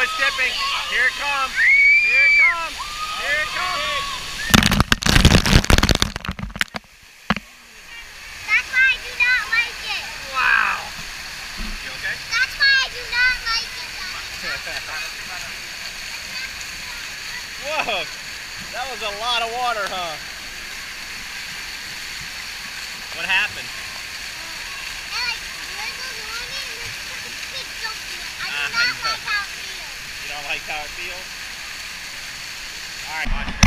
it's tipping. Here it comes. Here it comes. Here it comes. That's why I do not like it. Wow. You okay? That's why I do not like it. Whoa. That was a lot of water, huh? What happened? It like wriggled on it and took a big jump in it. I do not like how it feels. You don't like how it feels? Alright, watch